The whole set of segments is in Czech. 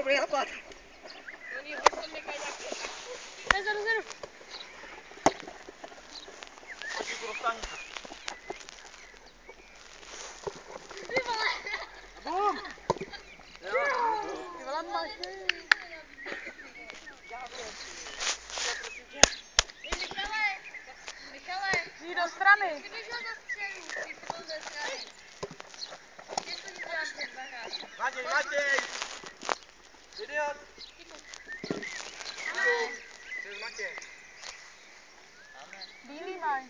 dobrý nápad. Oni ho to nekají tak. Zeru. Pojď tu dostání. Ty vole. Bum! Ty vole, maši. Michale. Jdi do strany. Ty běžel do středu. Ty jsi byl ze strany. Něco ti dělám před barák. Matěj! Idiot! Přes Matěj. Bílý mají.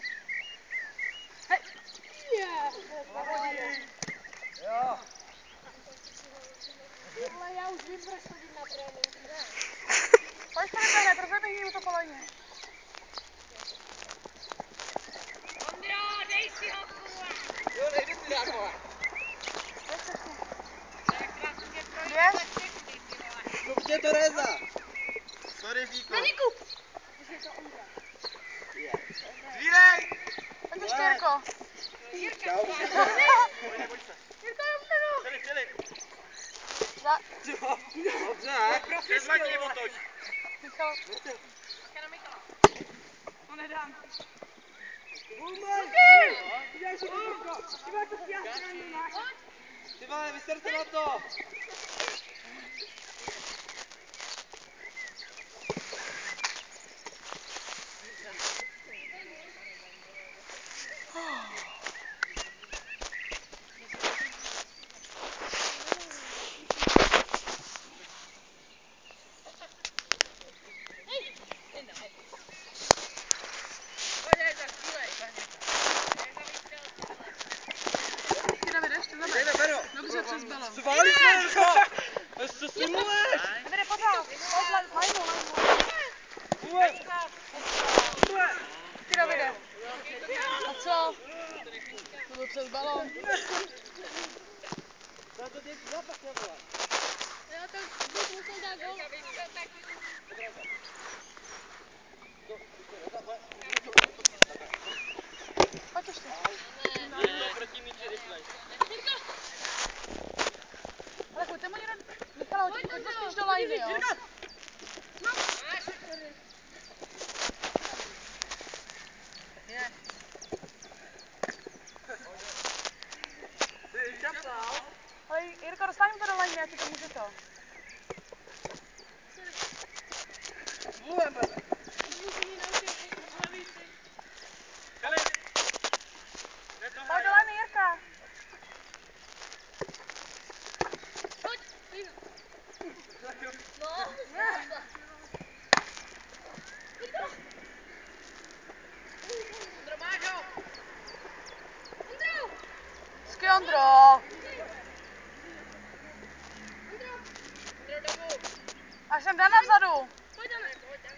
Jo. Ale já už vím, proč chodím na trénink. Pojď se vytáhne, rozeběhni mu to kolejně. Ondro, dej si ho, kurva. Jo, nejde si dát, vole. Běž. Kupně to Reza. Sorry, Fíko. Nenikup. Už je to Ondra. Zvírej! Pojď ještě, Jirko. Jirka, neboj se. Jirko, je vpředu. Filip. Za... Dobře, přes Matěj otoč. Michal. To nedám. Ty vole, vyser se na to. Dobře, přes balon. Zválí se, Jirka! Co simuluješ? Jdeme pořád. Ty Davide. A co? To byl přes balon. To ty zápas nevolá. Já to bych musel dát gol. Pojď ještě. Proti míči rychlej. Ale pojďte mu někdo... Michal, pojďme spíš do lajny, jo? Je. Ale Jirko, dostávám to do lajny, já ti to můžu to. Pojď do lajny, Jirka. Pojď. No. Ondro, máš ho. Ondro. Hezky, Ondro. Až sem Dana vzadu. Pojď, Dana.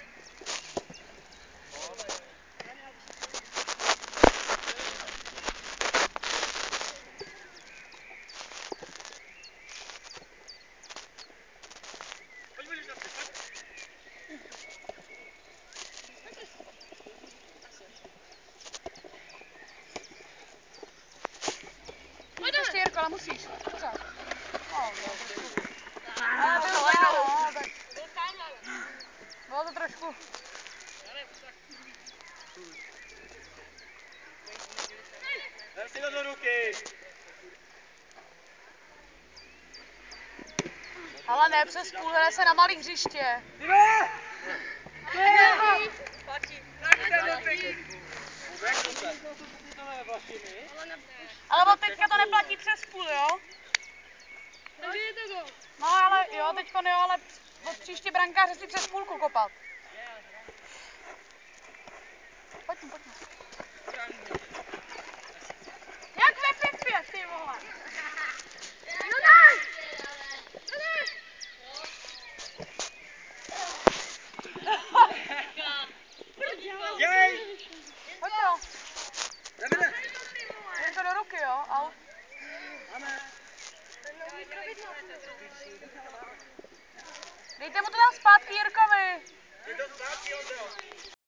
Pojď ještě, Jirko, ale musíš. Pořád. Bylo to trošku. Dám si ho do ruky. Ale ne přes půl, hraje se na malý hřiště. Ale od teďka to neplatí přes půl, jo? No ale jo, teďko jo, ale od příště brankáře si přes půlku kopat. Pojďme. Jak ve Pipě, ty vole? No daj! Jej! Pojď to. Jen to do ruky, jo? Au. Dejte mu to tam zpátky Jirkovi. Je to zpátky, Ondro.